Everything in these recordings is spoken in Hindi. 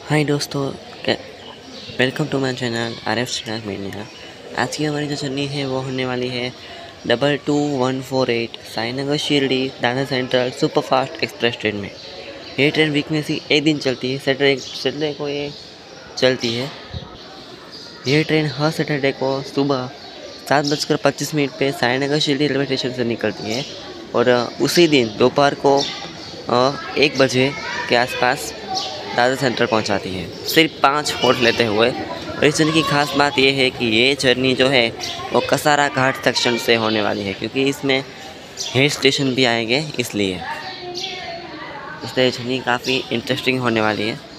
हाय दोस्तों, welcome to my channel RF star media. आज की हमारी जो जर्नी है वो होने वाली है 22148 Sainagar Shirdi Dadar central superfast express train में। ये ट्रेन वीक में से एक दिन चलती है, सैटरडे को ये चलती है। ये ट्रेन हर सैटरडे को सुबह 7:25 पे साईनगर शिरडी रेलवे स्टेशन से निकलती है और उसी दिन दोपहर को 1 बजे के आसपास दादर सेंटर पहुंचाती है, सिर्फ 5 होल्ड लेते हुए। और इस जर्नी की खास बात यह है कि ये जर्नी जो है वो कसारा घाट सेक्शन से होने वाली है, क्योंकि इसमें हिल स्टेशन भी आएंगे, इसलिए जर्नी काफ़ी इंटरेस्टिंग होने वाली है।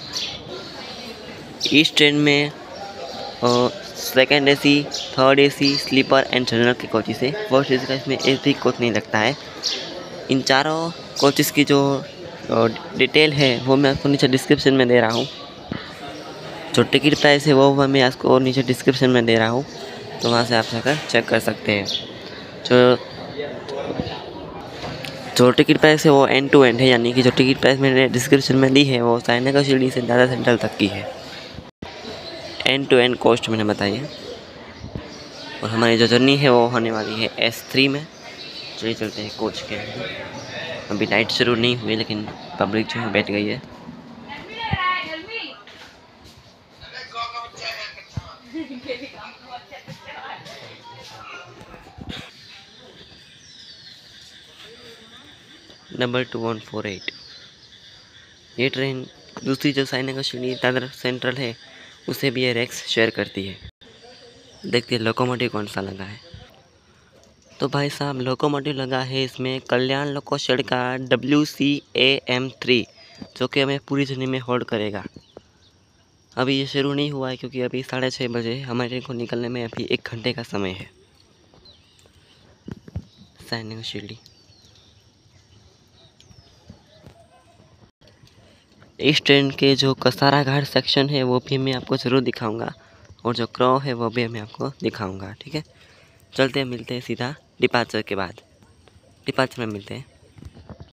इस ट्रेन में second AC, third AC, sleeper and general के कोचेस है। फर्स्ट AC का इसमें एक भी कोच नहीं लगता है। इन चारों कोचेस की जो डिटेल है वो मैं आपको नीचे डिस्क्रिप्शन में दे रहा हूँ। जो टिकट प्राइस है वो मैं आपको नीचे डिस्क्रिप्शन में दे रहा हूँ, तो वहाँ से आप जाकर चेक कर सकते हैं। जो टिकट प्राइस है वो एंड टू एंड है, यानी कि जो टिकट प्राइस मैंने डिस्क्रिप्शन में दी है वो साईनगर शिरडी से दादर सेंट्रल तक की है। एंड टू एंड कॉस्ट मैंने बताई है। और हमारी जो जर्नी है वो होने वाली है S3 में। चलिए चलते हैं कोच के अंदर। अभी नाइट शुरू नहीं हुई, लेकिन पब्लिक जो है बैठ गई है। नंबर 2148। ये ट्रेन दूसरी जो साईनगर शिरडी दादर सेंट्रल है उसे भी ये रैक्स शेयर करती है। देखते हैं लोकोमोटिव कौन सा लगा है। तो भाई साहब, लोकोमोटिव लगा है इसमें कल्याण लोको शेड का WCAM3, जो कि हमें पूरी जर्नी में होल्ड करेगा। अभी ये शुरू नहीं हुआ है, क्योंकि अभी 6:30 बजे हमारे ट्रेन को निकलने में अभी 1 घंटे का समय है। साईनगर शिरडी। इस ट्रेन के जो कसारा घाट सेक्शन है वो भी मैं आपको ज़रूर दिखाऊंगा, और जो क्रॉ है वो भी मैं आपको दिखाऊंगा। ठीक है, चलते हैं, मिलते हैं सीधा डिपार्चर के बाद। डिपार्चर में मिलते हैं।